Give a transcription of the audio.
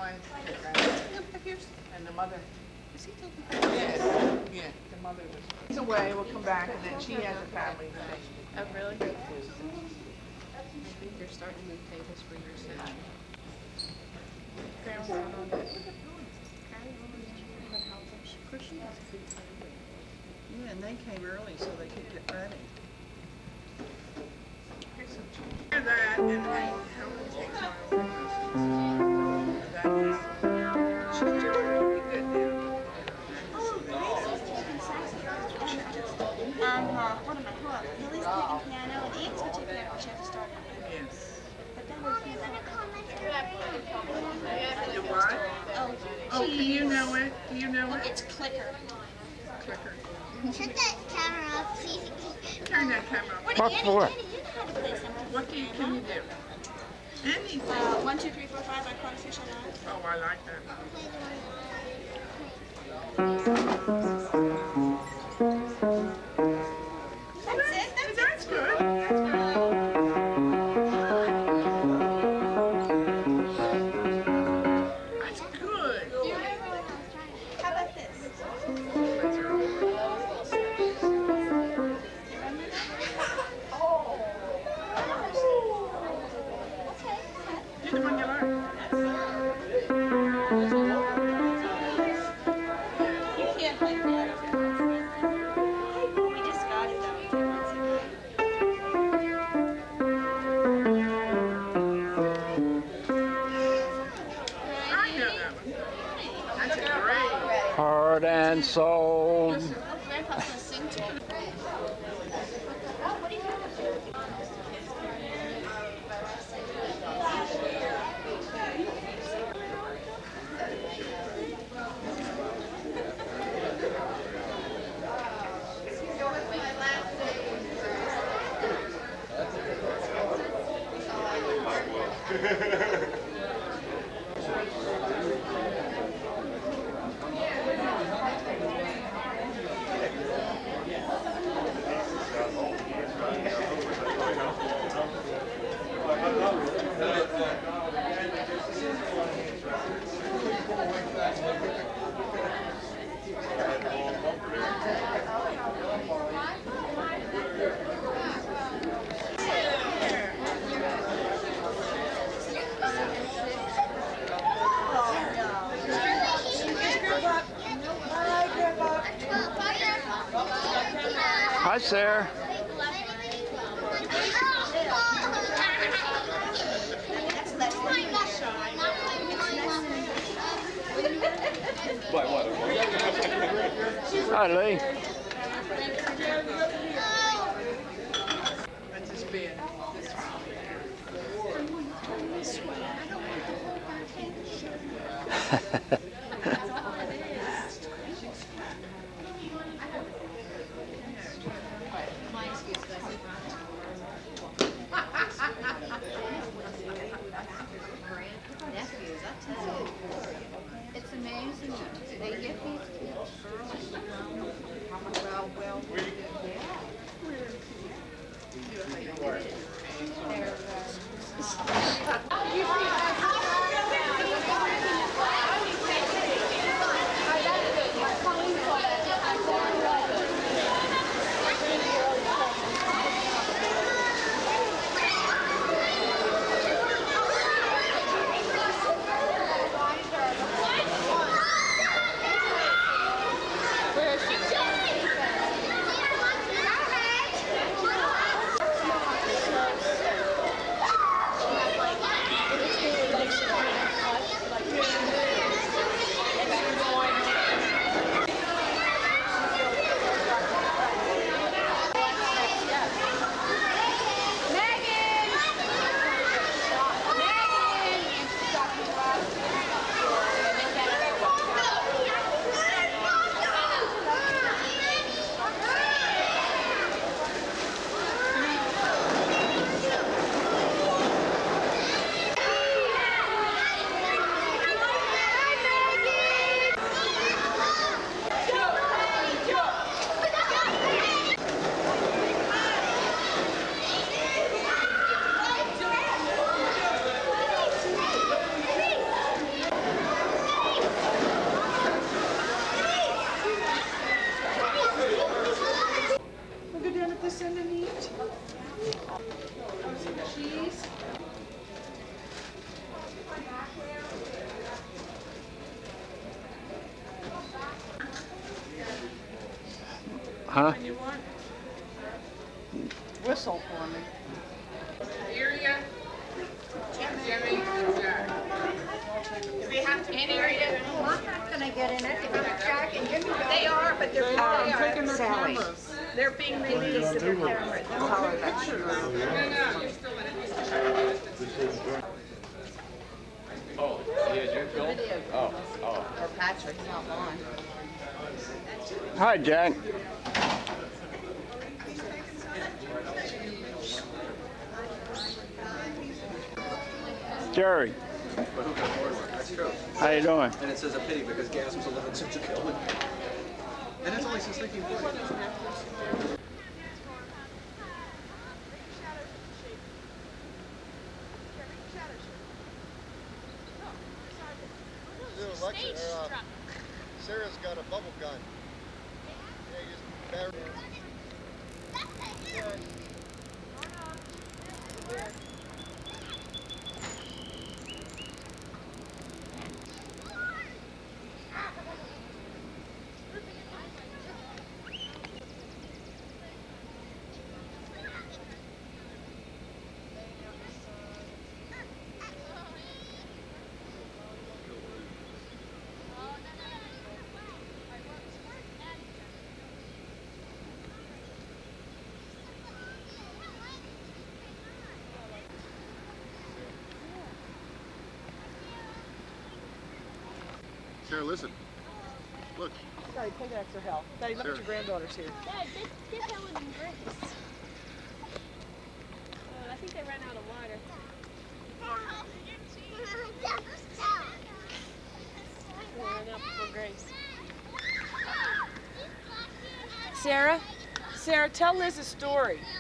Caroline. And the mother. Is he talking? Yes. Yeah, the mother was. He's away, we'll come back, and then she has a family thing. Oh, really? I think you're starting to move tables for your son. Yeah, and they came early so they could get ready. That and then how to take What am I? Hold on. Lily's playing piano and Amy's going to take piano, but she has to start it. Yes. But then we're going to You what? Oh, can you know it? Do you know it? It's clicker. Clicker. Turn that camera off, please. Turn that camera off. What for? What can you do? Anything. 1, 2, 3, 4, 5. I caught a fish on that. Oh, I like that. That's good. That's good. How about this? You're the one you learned. You can't play piano. We just got it though. I know that one. That's great. Heart and soul. Grandpa's going to sing to you. Hi, Sarah. Hi, Lee. That's his bed. It's amazing. They get these kids well, Huh? When you want. Whistle for me. Area. Jimmy. They have to carry it. Well, I'm not gonna get in it. Jack and Jimmy go. They are, but they're Taking their Sally. cameras. they're being released to their cameras. No, you're still in it. Oh, yeah, you're Phil? Oh, oh. Or Patrick, not mine. Hi, Jack. Jerry, But who can afford one? That's true. how you doing? And it says a pity because gas was 11 cents a gallon. And that's only since 1940. Sarah's got a bubble gun. Yeah, Sarah, listen. Look. Daddy, take an extra help. Daddy, look at your granddaughter's here. Dad, get Helen and Grace. Oh, I think they ran out of water. They ran out before Grace. Sarah, tell Liz a story.